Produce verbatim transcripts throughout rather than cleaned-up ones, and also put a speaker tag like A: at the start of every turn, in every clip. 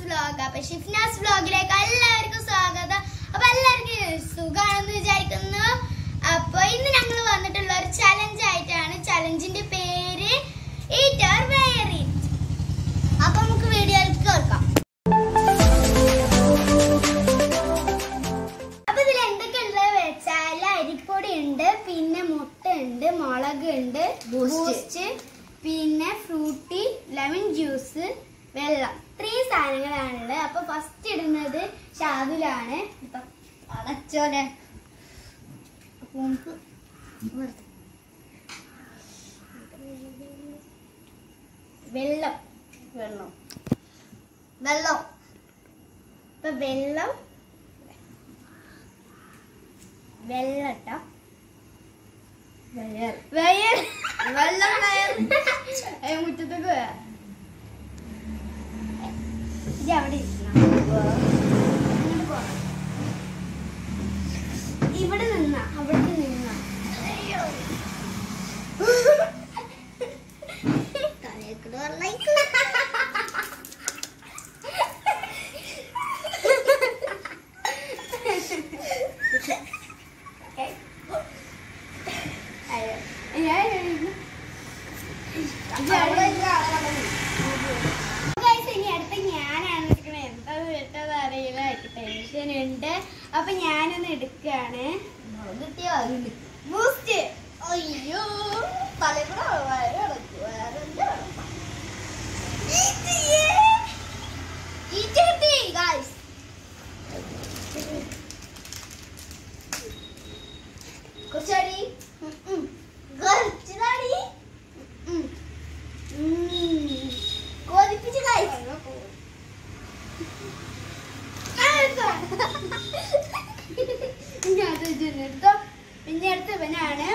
A: vlog. Appo Shifna's vlog like ellarkku swagatham. Appo ellarkku sugaanennu vicharikkunnu. Appo innu nangal vannittulla oru challenge aayittaanu. Challenge inde pere eat or wear it. Appo namukku video ilekku kodukam. Appo idil endokku ulla vechal aripodi undu, pinne mutta undu, molagu undu, boost, pinne fruity, lemon juice, വെള്ളം ഇത്രയും സാധനങ്ങളാണുള്ളത്. അപ്പൊ first ഇടുന്നത് ഷാദുലാണ്. ഇപ്പൊ അടച്ചോലെ വെള്ളം വെള്ളം വെള്ളം ഇപ്പൊ വെള്ളം വെള്ളം ട്ടോ വെള്ളം വെള്ളം വെള്ളം മുറ്റത്തേക്ക് പോയാ ഇവിടെ നിന്ന അവിടെ നിന്ന അപ്പൊ ഞാനൊന്ന് എടുക്കാണ്. ബൂസ്റ്റ് അയ്യോ കുറച്ചടി കുറച്ചടി കൊതിപ്പിച്ച് കഴിച്ചു. എടുത്തോ പിന്നെ അടുത്ത ഇവനാണ്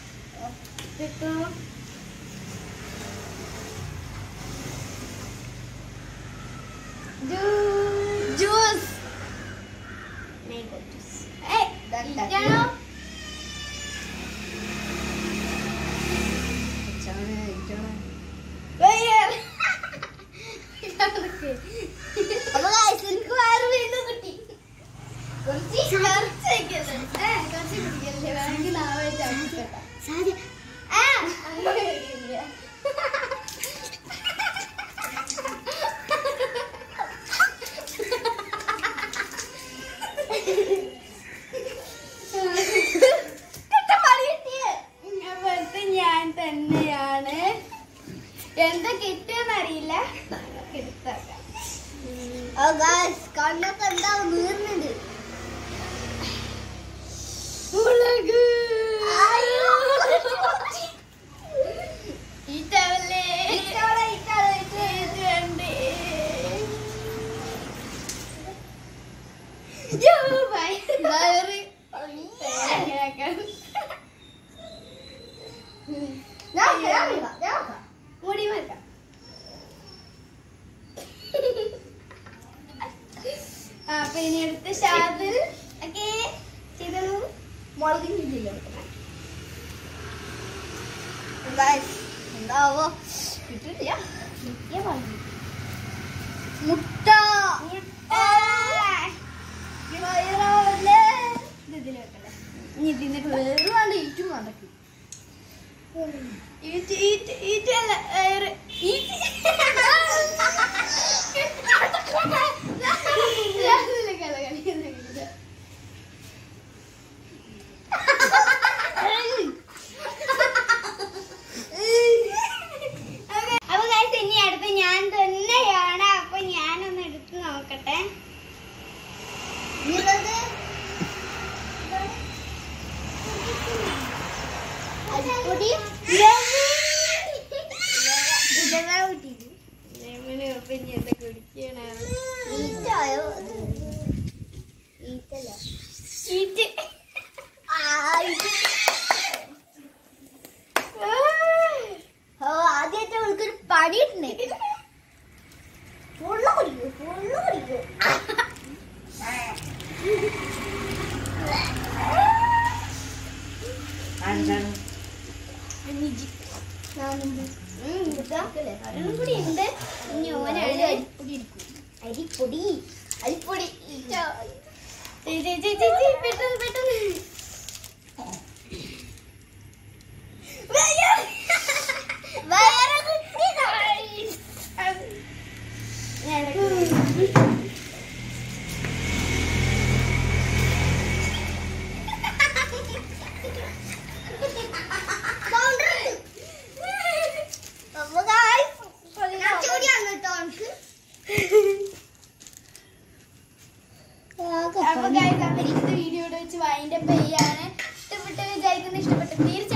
A: ജ്യൂസ് മാംഗോ ജ്യൂസ്. എനിക്ക് വേറെ വീണ്ടും കിട്ടി. ഞാൻ തന്നെയാണ്. എന്താ കിട്ടിയെന്നറിയില്ല. എടുത്തേക്കാം. കണ്ണൊക്കെ എന്താ വീർന്നുണ്ട്. മുളക് ഈറ്റവല്ലേ മുടി മാറ്റാം. അപ്പൊ ഇനി എടുത്ത് ഷാദിൽ ഒക്കെ ചെയ്തോളൂ. മുളകില്ല എന്താവോ കിട്ടില്ല. മുട്ട ഇതിൽ വെക്കല്ലേ. ഇനി ഇതിന്റെ വേറെ ഈറ്റും നടക്കും. ഈറ്റ് ഈറ്റ് ഈറ്റല്ല ഈറ്റ് അപ്പൊ ഗൈസ് ഇനി അടുത്ത് ഞാൻ തന്നെയാണ്. അപ്പൊ ഞാനൊന്ന് എടുത്ത് നോക്കട്ടെ. ആദ്യമായിട്ട് അവൾക്കൊരു പണിയുണ്ട്. ഫുള്ള് കുടിക്കൂ ഫുള്ള് കുടിക്കൂ. അരുണും കൂടി ഉണ്ട്. ഇനി ഓനാണ് അരിപ്പൊടി എടുക്കും. അരിപ്പൊടി അരിപ്പൊടി പെട്ടെന്ന് പെട്ടെന്ന്
B: അപ്പൊ ഗൈസ്, അപ്പൊ ഇന്നത്തെ വീഡിയോ വെച്ച് വൈൻഡപ്പ് ചെയ്യാണ്. ഇഷ്ടപ്പെട്ട് വിചാരിക്കുന്ന ഇഷ്ടപ്പെട്ട് തീർച്ചയായും